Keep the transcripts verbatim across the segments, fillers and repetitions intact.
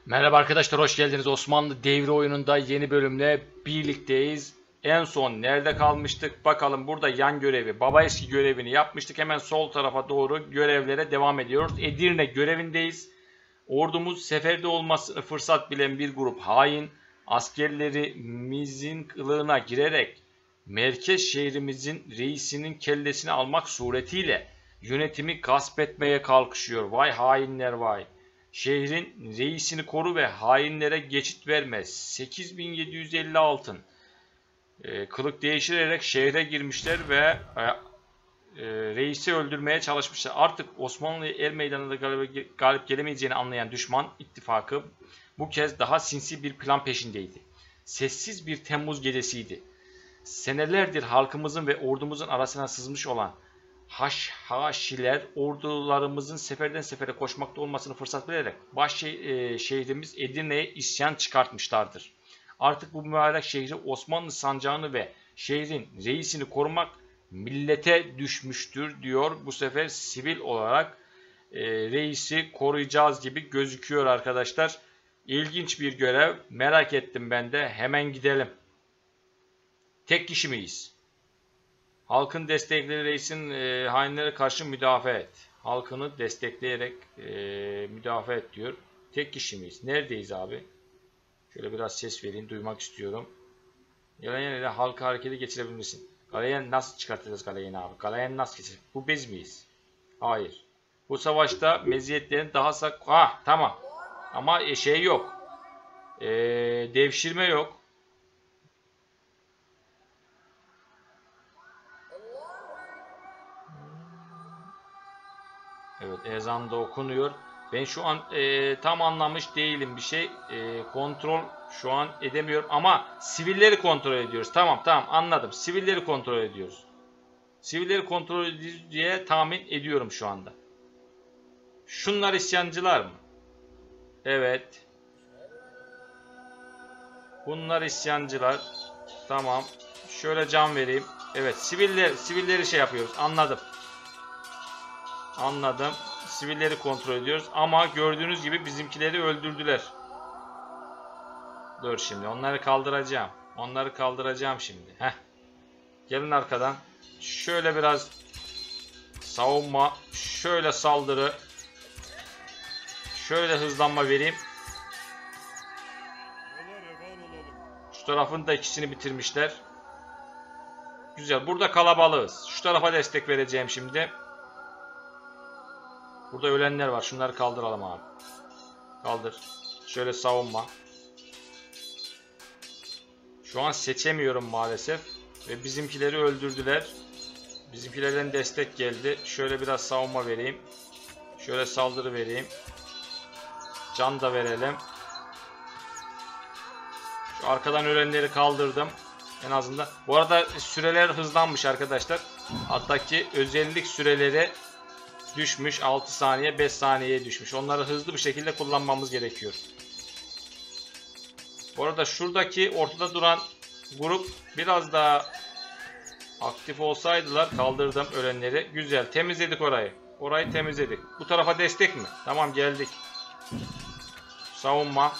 Merhaba arkadaşlar, hoş geldiniz. Osmanlı Devri oyununda yeni bölümle birlikteyiz. En son nerede kalmıştık? Bakalım, burada yan görevi, baba eski görevini yapmıştık. Hemen sol tarafa doğru görevlere devam ediyoruz. Edirne görevindeyiz. Ordumuz seferde olmasını fırsat bilen bir grup hain, askerlerimizin kılığına girerek merkez şehrimizin reisinin kellesini almak suretiyle yönetimi gasp etmeye kalkışıyor. Vay hainler vay. Şehrin reisini koru ve hainlere geçit verme. sekiz bin yedi yüz elli altın. E, kılık değiştirerek şehre girmişler ve e, e, reisi öldürmeye çalışmışlar. Artık Osmanlı'yı el meydanında galip, galip gelemeyeceğini anlayan düşman ittifakı bu kez daha sinsi bir plan peşindeydi. Sessiz bir Temmuz gecesiydi. Senelerdir halkımızın ve ordumuzun arasına sızmış olan Haşhaşiler ordularımızın seferden sefere koşmakta olmasını fırsat vererek baş şehrimiz Edirne'ye isyan çıkartmışlardır. Artık bu mübarek şehri, Osmanlı sancağını ve şehrin reisini korumak millete düşmüştür diyor. Bu sefer sivil olarak e, reisi koruyacağız gibi gözüküyor arkadaşlar. İlginç bir görev. Merak ettim ben de. Hemen gidelim. Tek kişi miyiz? Halkın destekleri reisin e, hainlere karşı müdafaa et. Halkını destekleyerek e, müdafaa et diyor. Tek kişi miyiz? Neredeyiz abi? Şöyle biraz ses vereyim. Duymak istiyorum. Galeyen ile halka hareketi geçirebilirsin. Galeyen nasıl çıkartacağız Galeyen'i abi? Galeyen nasıl geçecek? Bu biz miyiz? Hayır. Bu savaşta meziyetlerin daha sak... Ha tamam. Ama şey yok. E, devşirme yok. Evet, ezan da okunuyor. Ben şu an e, tam anlamış değilim bir şey. E, kontrol şu an edemiyorum ama sivilleri kontrol ediyoruz. Tamam tamam anladım. Sivilleri kontrol ediyoruz. Sivilleri kontrol ediyoruz diye tahmin ediyorum şu anda. Şunlar isyancılar mı? Evet. Bunlar isyancılar. Tamam. Şöyle can vereyim. Evet, siviller, sivilleri şey yapıyoruz. Anladım. Anladım. Sivilleri kontrol ediyoruz. Ama gördüğünüz gibi bizimkileri öldürdüler. Dur şimdi. Onları kaldıracağım. Onları kaldıracağım şimdi. Heh. Gelin arkadan. Şöyle biraz savunma. Şöyle saldırı. Şöyle hızlanma vereyim. Şu tarafın da ikisini bitirmişler. Güzel. Burada kalabalığız. Şu tarafa destek vereceğim şimdi. Burada ölenler var. Şunları kaldıralım abi. Kaldır. Şöyle savunma. Şu an seçemiyorum maalesef. Ve bizimkileri öldürdüler. Bizimkilerden destek geldi. Şöyle biraz savunma vereyim. Şöyle saldırı vereyim. Can da verelim. Şu arkadan ölenleri kaldırdım. En azından. Bu arada süreler hızlanmış arkadaşlar. Hatta ki özellik süreleri düşmüş. altı saniye beş saniyeye düşmüş. Onları hızlı bir şekilde kullanmamız gerekiyor. Bu arada şuradaki ortada duran grup biraz daha aktif olsaydılar, kaldırdım ölenleri. Güzel, temizledik orayı. Orayı temizledik. Bu tarafa destek mi? Tamam, geldik. Savunma.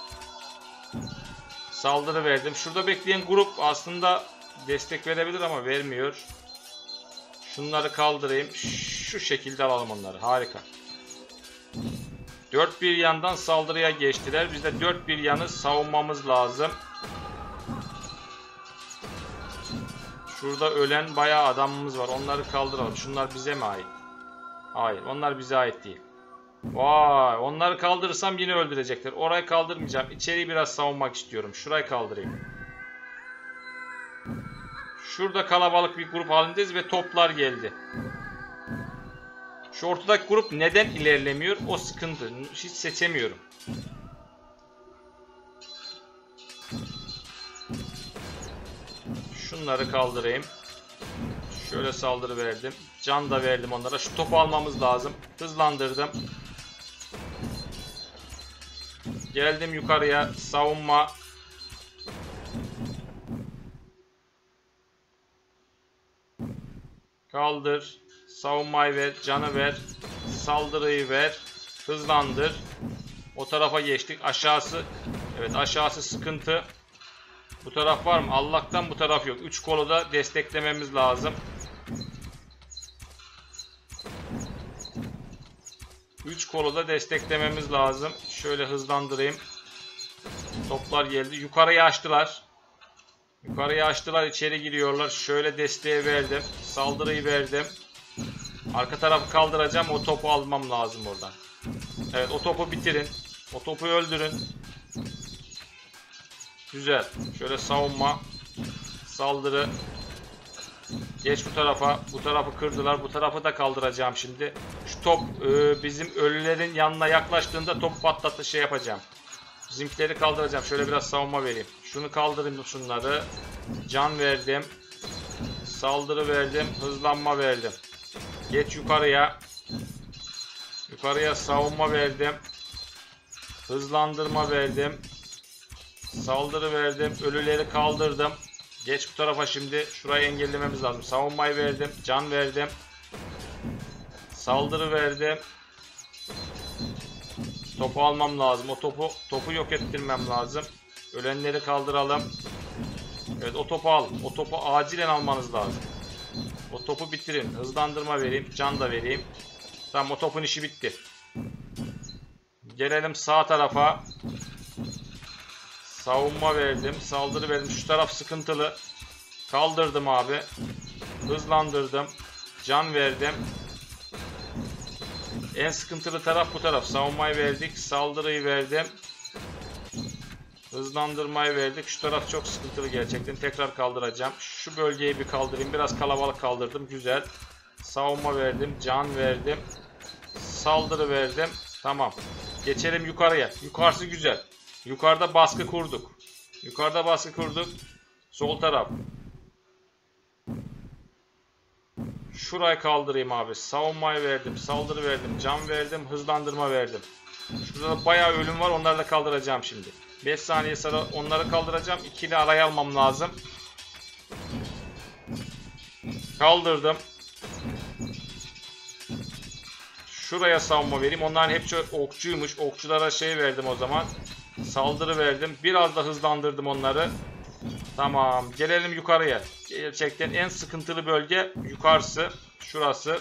Saldırı verdim. Şurada bekleyen grup aslında destek verebilir ama vermiyor. Şunları kaldırayım. Şu şekilde alalım onları. Harika. Dört bir yandan saldırıya geçtiler. Biz de dört bir yanı savunmamız lazım. Şurada ölen bayağı adamımız var. Onları kaldıralım. Şunlar bize mi ait? Hayır. Onlar bize ait değil. Vay. Onları kaldırırsam yine öldürecekler. Orayı kaldırmayacağım. İçeriği biraz savunmak istiyorum. Şurayı kaldırayım. Şurada kalabalık bir grup halindeyiz ve toplar geldi. Şu ortadaki grup neden ilerlemiyor? O sıkıntı. Hiç seçemiyorum. Şunları kaldırayım. Şöyle saldırı verdim. Can da verdim onlara. Şu topu almamız lazım. Hızlandırdım. Geldim yukarıya. Savunma. Kaldır. Savunmayı ver. Canı ver. Saldırıyı ver. Hızlandır. O tarafa geçtik. Aşağısı. Evet, aşağısı sıkıntı. Bu taraf var mı? Allah'tan bu taraf yok. üç kolu da desteklememiz lazım. üç kolu da desteklememiz lazım. Şöyle hızlandırayım. Toplar geldi. Yukarıya açtılar. Yukarıya açtılar. İçeri giriyorlar. Şöyle desteği verdim. Saldırıyı verdim. Arka tarafı kaldıracağım. O topu almam lazım oradan. Evet, o topu bitirin. O topu öldürün. Güzel. Şöyle savunma. Saldırı. Geç bu tarafa. Bu tarafı kırdılar. Bu tarafı da kaldıracağım şimdi. Şu top e, bizim ölülerin yanına yaklaştığında topu patlattı şey yapacağım. Bizimkileri kaldıracağım. Şöyle biraz savunma vereyim. Şunu kaldırayım, şunları. Can verdim. Saldırı verdim. Hızlanma verdim. Geç yukarıya. Yukarıya savunma verdim. Hızlandırma verdim. Saldırı verdim. Ölüleri kaldırdım. Geç bu tarafa şimdi. Şurayı engellememiz lazım. Savunmayı verdim. Can verdim. Saldırı verdim. Topu almam lazım. O topu topu yok ettirmem lazım. Ölenleri kaldıralım. Evet, o topu al. O topu acilen almanız lazım. O topu bitirin. Hızlandırma vereyim. Can da vereyim. Tamam, o topun işi bitti. Gelelim sağ tarafa. Savunma verdim. Saldırı verdim. Şu taraf sıkıntılı. Kaldırdım abi. Hızlandırdım. Can verdim. En sıkıntılı taraf bu taraf. Savunmayı verdik. Saldırıyı verdim. Hızlandırmayı verdik. Şu taraf çok sıkıntılı gerçekten. Tekrar kaldıracağım. Şu bölgeyi bir kaldırayım. Biraz kalabalık kaldırdım. Güzel. Savunma verdim. Can verdim. Saldırı verdim. Tamam. Geçelim yukarıya. Yukarısı güzel. Yukarıda baskı kurduk. Yukarıda baskı kurduk. Sol taraf. Şurayı kaldırayım abi. Savunmayı verdim. Saldırı verdim. Can verdim. Hızlandırma verdim. Şurada da bayağı ölüm var. Onları da kaldıracağım şimdi. beş saniye sonra onları kaldıracağım. İkili araya almam lazım. Kaldırdım. Şuraya savunma vereyim. Onların hepsi okçuymuş. Okçulara şey verdim o zaman. Saldırı verdim. Biraz da hızlandırdım onları. Tamam. Gelelim yukarıya. Gerçekten en sıkıntılı bölge yukarısı. Şurası.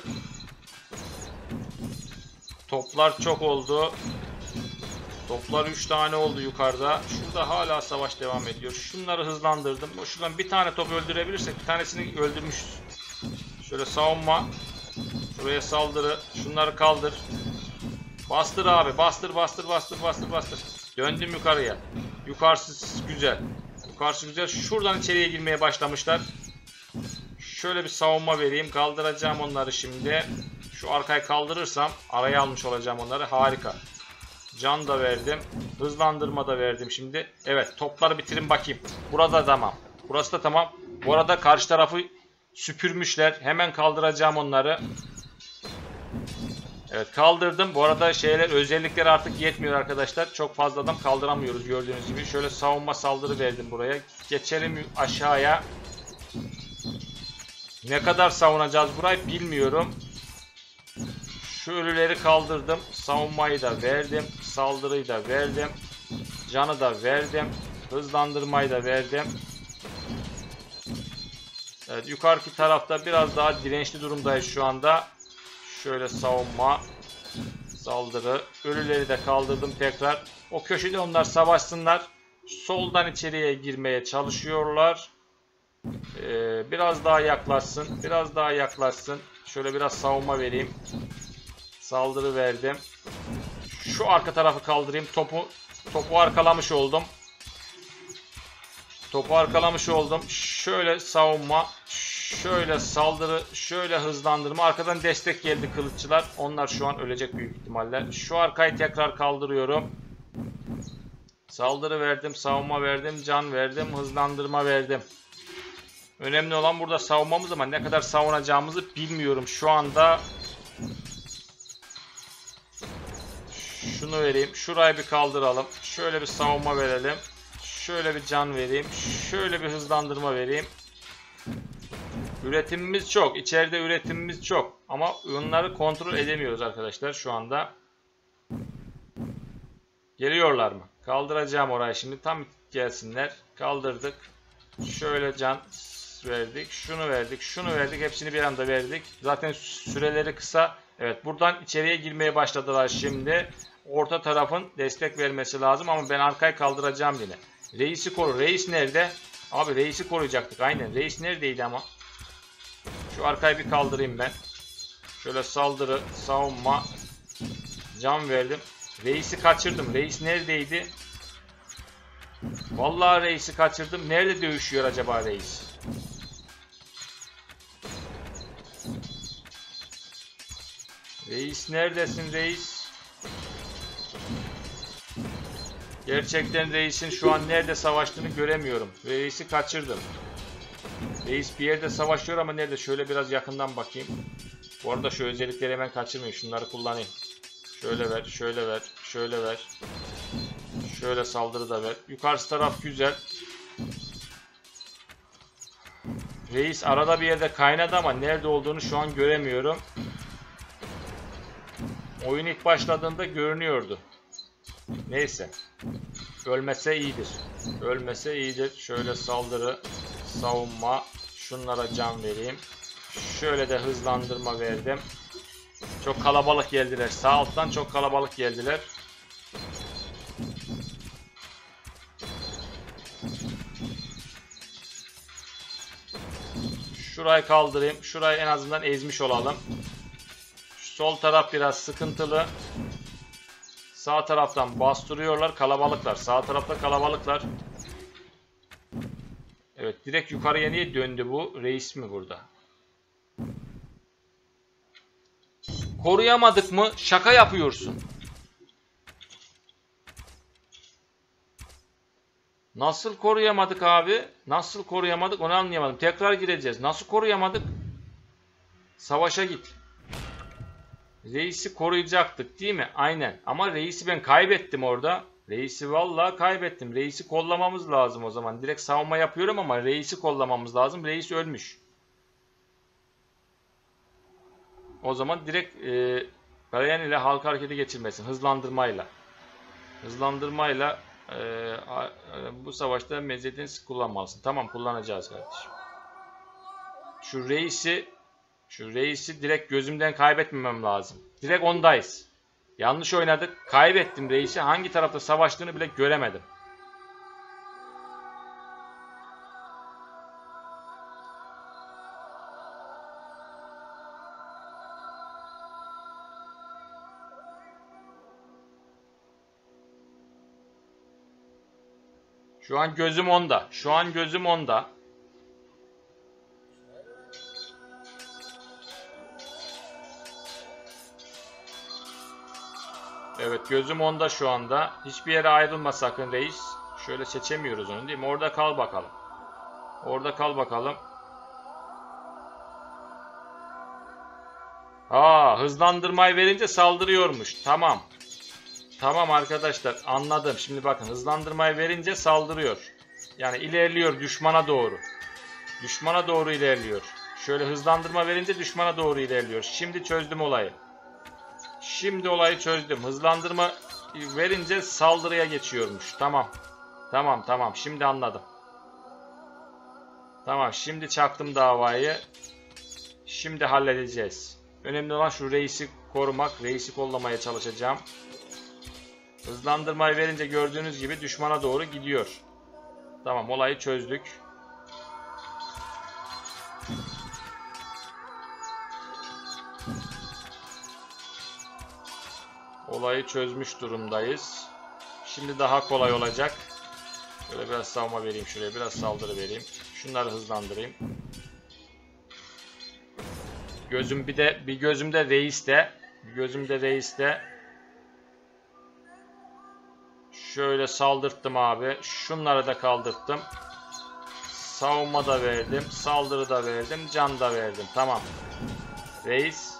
Toplar çok oldu. Toplar üç tane oldu yukarıda. Şurada hala savaş devam ediyor. Şunları hızlandırdım. Şuradan bir tane top öldürebilirsek bir tanesini öldürmüşüz. Şöyle savunma. Şuraya saldırı. Şunları kaldır. Bastır abi. Bastır bastır bastır bastır bastır. Döndüm yukarıya. Yukarısı güzel. Yukarısı güzel. Şuradan içeriye girmeye başlamışlar. Şöyle bir savunma vereyim. Kaldıracağım onları şimdi. Şu arkayı kaldırırsam araya almış olacağım onları. Harika. Can da verdim. Hızlandırma da verdim şimdi. Evet, topları bitirin bakayım. Burada tamam. Burası da tamam. Bu arada karşı tarafı süpürmüşler. Hemen kaldıracağım onları. Evet, kaldırdım. Bu arada şeyler, özellikler artık yetmiyor arkadaşlar. Çok fazla adam kaldıramıyoruz gördüğünüz gibi. Şöyle savunma saldırı verdim buraya. Geçelim aşağıya. Ne kadar savunacağız burayı bilmiyorum. Şu ölüleri kaldırdım. Savunmayı da verdim. Saldırıyı da verdim. Canı da verdim. Hızlandırmayı da verdim. Evet, yukarıki tarafta biraz daha dirençli durumdayız şu anda. Şöyle savunma, saldırı. Ölüleri de kaldırdım tekrar. O köşede onlar savaşsınlar. Soldan içeriye girmeye çalışıyorlar. Ee, biraz daha yaklaşsın. Biraz daha yaklaşsın. Şöyle biraz savunma vereyim. Saldırı verdim. Şu arka tarafı kaldırayım. Topu topu arkalamış oldum. Topu arkalamış oldum. Şöyle savunma. Şöyle saldırı. Şöyle hızlandırma. Arkadan destek geldi kılıççılar. Onlar şu an ölecek büyük ihtimalle. Şu arkayı tekrar kaldırıyorum. Saldırı verdim. Savunma verdim. Can verdim. Hızlandırma verdim. Önemli olan burada savunmamız ama ne kadar savunacağımızı bilmiyorum. Şu anda şunu vereyim. Şurayı bir kaldıralım. Şöyle bir savunma verelim. Şöyle bir can vereyim. Şöyle bir hızlandırma vereyim. Üretimimiz çok. İçeride üretimimiz çok. Ama onları kontrol edemiyoruz arkadaşlar şu anda. Geliyorlar mı? Kaldıracağım orayı şimdi. Tam gelsinler. Kaldırdık. Şöyle can verdik. Şunu verdik. Şunu verdik. Hepsini bir anda verdik. Zaten süreleri kısa. Evet, buradan içeriye girmeye başladılar şimdi. Orta tarafın destek vermesi lazım ama ben arkayı kaldıracağım yine. Reis'i koru. Reis nerede? Abi reisi koruyacaktık. Aynen. Reis neredeydi ama? Şu arkayı bir kaldırayım ben. Şöyle saldırı, savunma. Can verdim. Reis'i kaçırdım. Reis neredeydi? Vallahi reisi kaçırdım. Nerede dövüşüyor acaba reis? Reis neredesin reis? Gerçekten reisin şu an nerede savaştığını göremiyorum. Reisi kaçırdım. Reis bir yerde savaşıyor ama nerede? Şöyle biraz yakından bakayım. Bu arada şu özellikleri hemen kaçırmayın. Şunları kullanayım. Şöyle ver, şöyle ver, şöyle ver. Şöyle saldırı da ver. Yukarısı taraf güzel. Reis arada bir yerde kaynadı ama nerede olduğunu şu an göremiyorum. Oyun ilk başladığında görünüyordu. Neyse. Ölmese iyidir. Ölmese iyidir. Şöyle saldırı, savunma. Şunlara can vereyim. Şöyle de hızlandırma verdim. Çok kalabalık geldiler. Sağ alttan çok kalabalık geldiler. Şurayı kaldırayım. Şurayı en azından ezmiş olalım. Şu sol taraf biraz sıkıntılı. Sağ taraftan bastırıyorlar. Kalabalıklar. Sağ tarafta kalabalıklar. Evet. Direkt yukarıya niye döndü bu? Reis mi burada? Koruyamadık mı? Şaka yapıyorsun. Nasıl koruyamadık abi? Nasıl koruyamadık onu anlayamadım. Tekrar gireceğiz. Nasıl koruyamadık? Savaşa git. Reis'i koruyacaktık değil mi? Aynen. Ama reisi ben kaybettim orada. Reisi vallahi kaybettim. Reisi kollamamız lazım o zaman. Direkt savunma yapıyorum ama reisi kollamamız lazım. Reis ölmüş. O zaman direkt e, Garayan ile halka harekete geçirmesin. Hızlandırmayla. Hızlandırmayla e, a, e, bu savaşta meziyetini kullanmalısın. Tamam, kullanacağız kardeşim. Şu reisi şu reisi direkt gözümden kaybetmemem lazım. Direkt ondayız. Yanlış oynadık. Kaybettim reisi. Hangi tarafta savaştığını bile göremedim. Şu an gözüm onda. Şu an gözüm onda. Evet, gözüm onda şu anda. Hiçbir yere ayrılma sakın reis. Şöyle seçemiyoruz onu değil mi? Orada kal bakalım. Orada kal bakalım. Aa, hızlandırmayı verince saldırıyormuş. Tamam. Tamam arkadaşlar, anladım. Şimdi bakın, hızlandırmayı verince saldırıyor. Yani ilerliyor düşmana doğru. Düşmana doğru ilerliyor. Şöyle hızlandırma verince düşmana doğru ilerliyor. Şimdi çözdüm olayı. Şimdi olayı çözdüm. Hızlandırma verince saldırıya geçiyormuş. Tamam. Tamam tamam. Şimdi anladım. Tamam. Şimdi çaktım davayı. Şimdi halledeceğiz. Önemli olan şu reisi korumak. Reisi kollamaya çalışacağım. Hızlandırmayı verince gördüğünüz gibi düşmana doğru gidiyor. Tamam, olayı çözdük. Olayı çözmüş durumdayız. Şimdi daha kolay olacak. Böyle biraz savunma vereyim şuraya. Biraz saldırı vereyim. Şunları hızlandırayım. Gözüm bir de bir gözümde reiste. Bir gözümde reiste. Şöyle saldırttım abi. Şunları da kaldırttım. Savunma da verdim. Saldırı da verdim. Can da verdim. Tamam. Reis.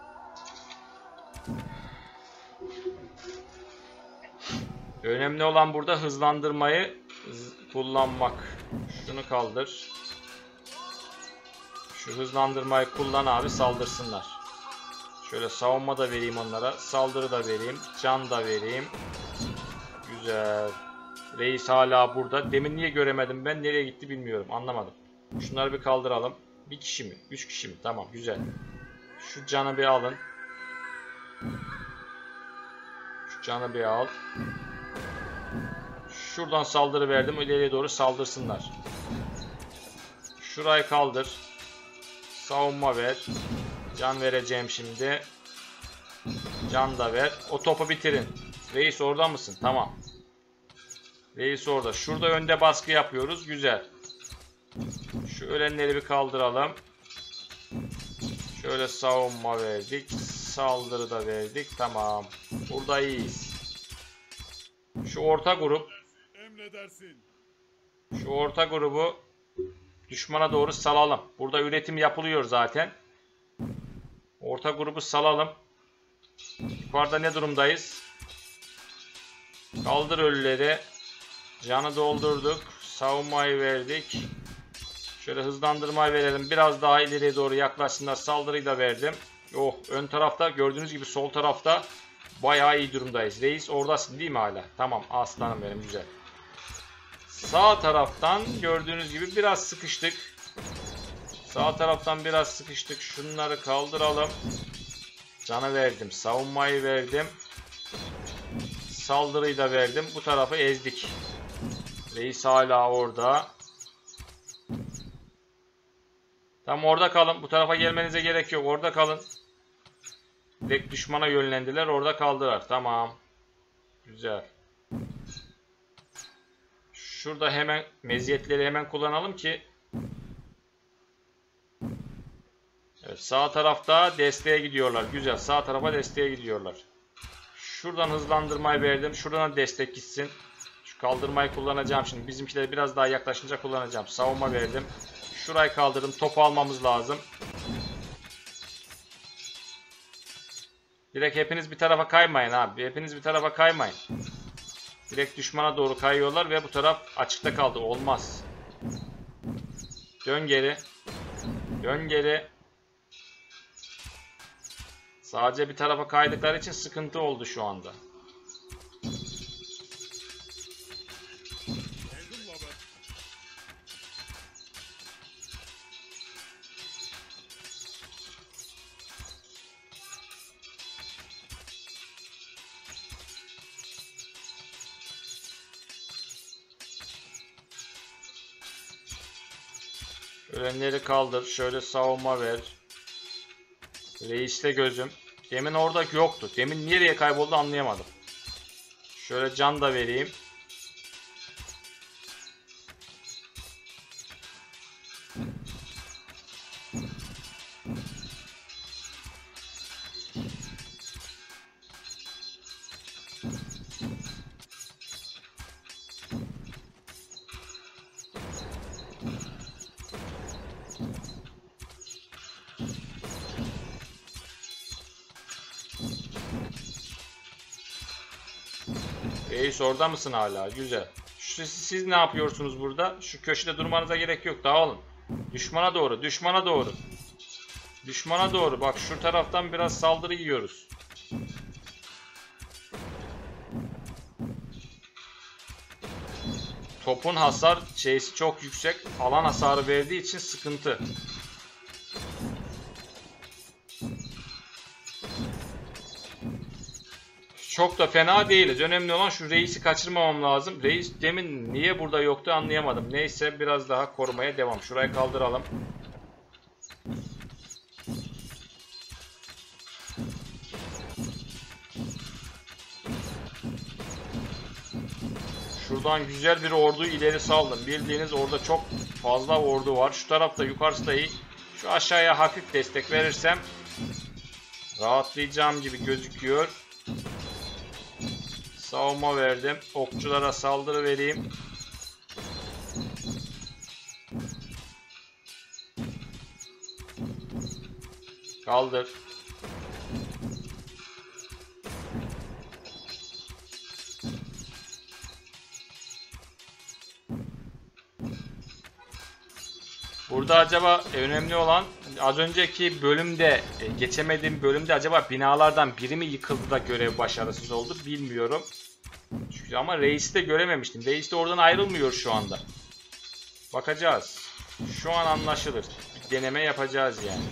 Önemli olan burada hızlandırmayı kullanmak. Şunu kaldır. Şu hızlandırmayı kullan abi, saldırsınlar. Şöyle savunma da vereyim onlara. Saldırı da vereyim. Can da vereyim. Güzel. Reis hala burada. Demin niye göremedim ben? Nereye gitti bilmiyorum. Anlamadım. Şunları bir kaldıralım. Bir kişi mi? Üç kişi mi? Tamam, güzel. Şu canı bir alın. Şu canı bir al. Şuradan saldırı verdim. İleriye doğru saldırsınlar. Şurayı kaldır. Savunma ver. Can vereceğim şimdi. Can da ver. O topu bitirin. Reis orada mısın? Tamam. Reis orada. Şurada önde baskı yapıyoruz. Güzel. Şu ölenleri bir kaldıralım. Şöyle savunma verdik. Saldırı da verdik. Tamam. Burada iyiyiz. Şu orta grup. Şu orta grubu düşmana doğru salalım. Burada üretim yapılıyor zaten. Orta grubu salalım. Yukarıda ne durumdayız? Kaldır ölüleri. Canı doldurduk. Savunmayı verdik. Şöyle hızlandırmayı verelim. Biraz daha ileriye doğru yaklaşsınlar. Saldırıyı da verdim. Oh, ön tarafta gördüğünüz gibi sol tarafta bayağı iyi durumdayız. Reis oradasın değil mi hala? Tamam aslanım benim, güzel. Sağ taraftan gördüğünüz gibi biraz sıkıştık. Sağ taraftan biraz sıkıştık. Şunları kaldıralım. Canı verdim. Savunmayı verdim. Saldırıyı da verdim. Bu tarafı ezdik. Reis hala orada. Tam orada kalın. Bu tarafa gelmenize gerek yok. Orada kalın. Direkt düşmana yönlendiler. Orada kaldılar. Tamam. Güzel. Şurada hemen meziyetleri hemen kullanalım ki. Evet, sağ tarafta desteğe gidiyorlar. Güzel. Sağ tarafa desteğe gidiyorlar. Şuradan hızlandırmayı verdim. Şuradan destek gitsin. Şu kaldırmayı kullanacağım şimdi. Bizimkileri biraz daha yaklaşınca kullanacağım. Savunma verdim. Şurayı kaldırdım. Topu almamız lazım. Direkt hepiniz bir tarafa kaymayın abi. Hepiniz bir tarafa kaymayın. Direkt düşmana doğru kayıyorlar ve bu taraf açıkta kaldı. Olmaz. Dön geri. Dön geri. Sadece bir tarafa kaydıkları için sıkıntı oldu şu anda. Ölenleri kaldır. Şöyle savunma ver. Reiste gözüm. Demin orada yoktu. Demin nereye kayboldu anlayamadım. Şöyle can da vereyim. Reis orada mısın hala? Güzel. Şu, siz ne yapıyorsunuz burada? Şu köşede durmanıza gerek yok. Dağılın. Düşmana doğru. Düşmana doğru. Düşmana doğru. Bak şu taraftan biraz saldırı yiyoruz. Topun hasar şeysi çok yüksek. Alan hasarı verdiği için sıkıntı. Çok da fena değiliz. Önemli olan şu reisi kaçırmamam lazım. Reis demin niye burada yoktu anlayamadım. Neyse biraz daha korumaya devam. Şurayı kaldıralım. Şuradan güzel bir orduyu ileri saldım. Bildiğiniz orada çok fazla ordu var. Şu tarafta yukarısı da iyi. Şu aşağıya hafif destek verirsem rahatlayacağım gibi gözüküyor. Savunma verdim. Okçulara saldırı vereyim. Kaldır. Burada acaba önemli olan az önceki bölümde geçemediğim bölümde acaba binalardan biri mi yıkıldı da görev başarısız oldu bilmiyorum. Çünkü Ama reisi de görememiştim. Reis de oradan ayrılmıyor şu anda. Bakacağız. Şu an anlaşılır. Bir deneme yapacağız yani.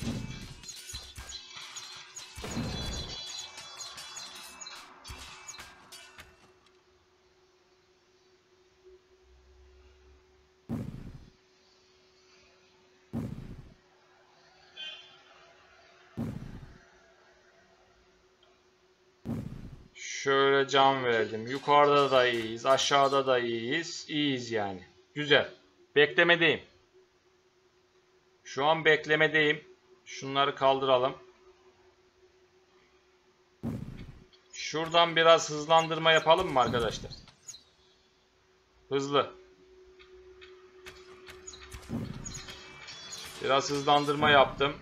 Şöyle can verdim. Yukarıda da iyiyiz. Aşağıda da iyiyiz. İyiyiz yani. Güzel. Beklemedeyim. Şu an beklemedeyim. Şunları kaldıralım. Şuradan biraz hızlandırma yapalım mı arkadaşlar? Hızlı. Biraz hızlandırma yaptım.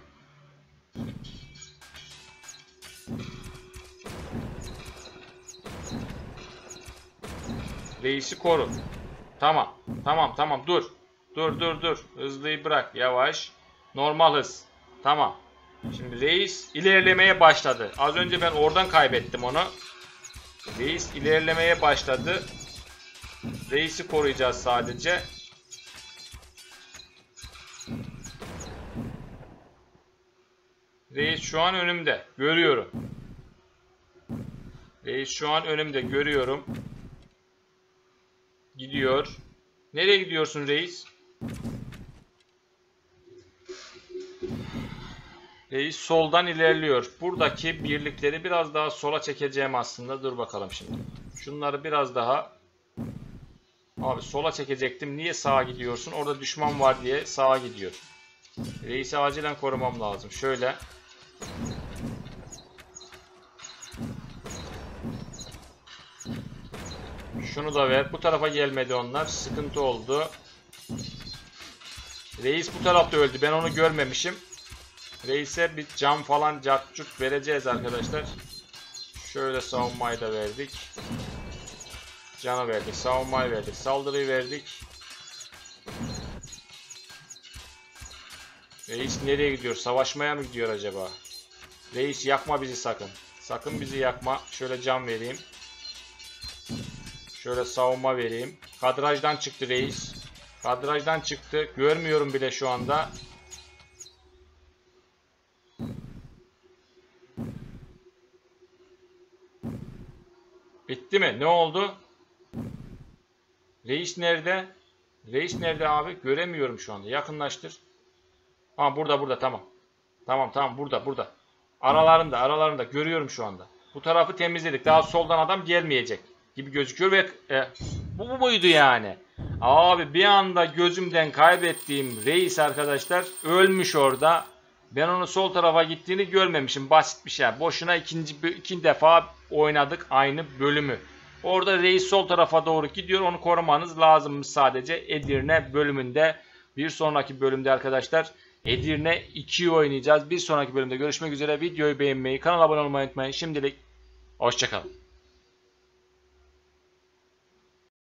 Reisi koru. Tamam. Tamam tamam dur. Dur dur dur. Hızlıyı bırak. Yavaş. Normal hız. Tamam. Şimdi reis ilerlemeye başladı. Az önce ben oradan kaybettim onu. Reis ilerlemeye başladı. Reisi koruyacağız sadece. Reis şu an önümde. Görüyorum. Reis şu an önümde. Görüyorum. Gidiyor. Nereye gidiyorsun reis? Reis soldan ilerliyor. Buradaki birlikleri biraz daha sola çekeceğim aslında. Dur bakalım şimdi. Şunları biraz daha... Abi sola çekecektim. Niye sağa gidiyorsun? Orada düşman var diye sağa gidiyor. Reisi acilen korumam lazım. Şöyle. Şunu da ver. Bu tarafa gelmedi onlar. Sıkıntı oldu. Reis bu tarafta öldü. Ben onu görmemişim. Reis'e bir cam falan cakçuk vereceğiz arkadaşlar. Şöyle savunmayı da verdik. Canı verdik. Savunmayı verdik. Saldırıyı verdik. Reis nereye gidiyor? Savaşmaya mı gidiyor acaba? Reis yakma bizi sakın. Sakın bizi yakma. Şöyle can vereyim. Şöyle savunma vereyim. Kadrajdan çıktı reis. Kadrajdan çıktı. Görmüyorum bile şu anda. Bitti mi? Ne oldu? Reis nerede? Reis nerede abi? Göremiyorum şu anda. Yakınlaştır. Ha burada burada tamam. Tamam tamam burada burada. Aralarında aralarında görüyorum şu anda. Bu tarafı temizledik. Daha soldan adam gelmeyecek gibi gözüküyor ve e, bu, bu muydu yani? Abi bir anda gözümden kaybettiğim reis arkadaşlar ölmüş orada. Ben onu sol tarafa gittiğini görmemişim. Basit bir şey. Boşuna ikinci ikinci defa oynadık aynı bölümü. Orada reis sol tarafa doğru gidiyor. Onu korumanız lazım sadece. Edirne bölümünde. Bir sonraki bölümde arkadaşlar Edirne ikiyi oynayacağız. Bir sonraki bölümde görüşmek üzere. Videoyu beğenmeyi, kanala abone olmayı unutmayın. Şimdilik hoşça kalın.